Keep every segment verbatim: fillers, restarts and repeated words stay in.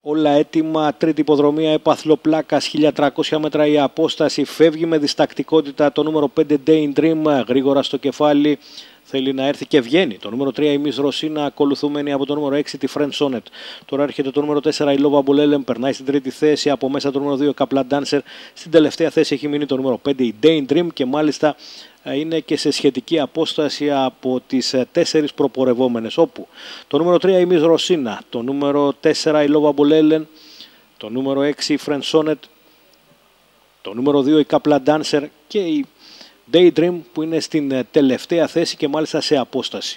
Όλα έτοιμα, τρίτη υποδρομία, επαθλοπλάκας, χίλια τριακόσια μέτρα η απόσταση, φεύγει με διστακτικότητα το νούμερο πέντε Daydream, γρήγορα στο κεφάλι, θέλει να έρθει και βγαίνει. Το νούμερο τρία η Miss Rosina, ακολουθούμενη από το νούμερο έξι τη Friend Sonnet. Τώρα έρχεται το νούμερο τέσσερα η Lova Bolelen, περνάει στην τρίτη θέση, από μέσα το νούμερο δύο η Kapla Dancer, στην τελευταία θέση έχει μείνει το νούμερο πέντε η Daydream και μάλιστα είναι και σε σχετική απόσταση από τις τέσσερις προπορευόμενες, όπου το νούμερο τρία η Miss Rosina, το νούμερο τέσσερα η Lova Bolelen, το νούμερο έξι η Friend Sonnet, το νούμερο δύο η Kapla Dancer και η Daydream που είναι στην τελευταία θέση και μάλιστα σε απόσταση.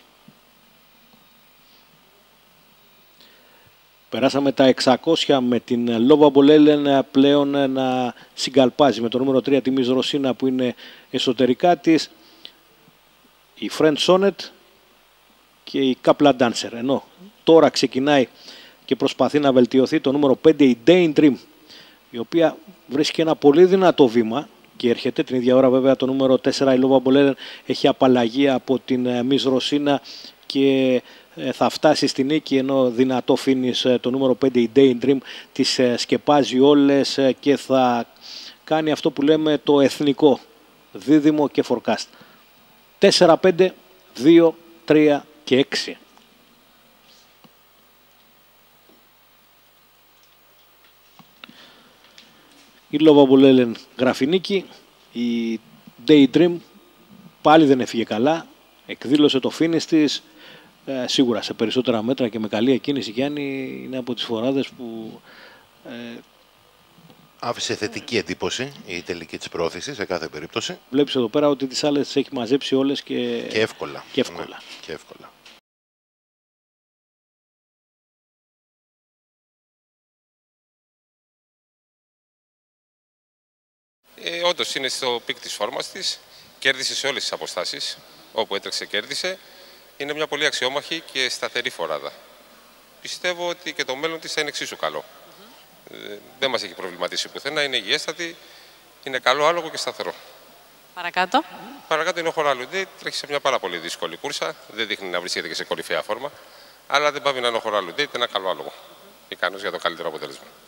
Περάσαμε τα εξακόσια με την Lova Bolelen πλέον να συγκαλπάζει με το νούμερο τρία τη Miss Rosina που είναι εσωτερικά της, η Friend Sonnet και η Kapla Dancer. Ενώ τώρα ξεκινάει και προσπαθεί να βελτιωθεί το νούμερο πέντε η Daydream, η οποία βρίσκει ένα πολύ δυνατό βήμα και έρχεται την ίδια ώρα βέβαια το νούμερο τέσσερα η Lova Bolelen έχει απαλλαγή από την Miss Rosina και θα φτάσει στη νίκη, ενώ δυνατό finish το νούμερο πέντε η Daydream τις σκεπάζει όλες και θα κάνει αυτό που λέμε το εθνικό δίδυμο και forecast. τέσσερα, πέντε, δύο, τρία και έξι. Η Lova Bolelen γράφει νίκη, η Daydream πάλι δεν έφυγε καλά, εκδήλωσε το finish της. Ε, σίγουρα σε περισσότερα μέτρα και με καλή εκκίνηση, Γιάννη, είναι από τις φοράδες που ε, άφησε θετική εντύπωση η τελική της πρόθεση σε κάθε περίπτωση. Βλέπεις εδώ πέρα ότι τις άλλες τις έχει μαζέψει όλες και, και εύκολα. Και εύκολα. Ναι, και εύκολα. Ε, όντως είναι στο πικ της φόρμας της, κέρδισε σε όλες τις αποστάσεις, όπου έτρεξε κέρδισε. Είναι μια πολύ αξιόμαχη και σταθερή φοράδα. Πιστεύω ότι και το μέλλον της θα είναι εξίσου καλό. Mm-hmm. ε, δεν μας έχει προβληματίσει πουθενά, είναι υγιέστατη, είναι καλό άλογο και σταθερό. Παρακάτω. Παρακάτω είναι ο Χοράλουντέι, τρέχει σε μια πάρα πολύ δύσκολη κούρσα, δεν δείχνει να βρίσκεται και σε κορυφαία φόρμα, αλλά δεν πάβει να είναι ο Χοράλουντέι, είναι ένα καλό άλογο. Ικανός για το καλύτερο αποτέλεσμα.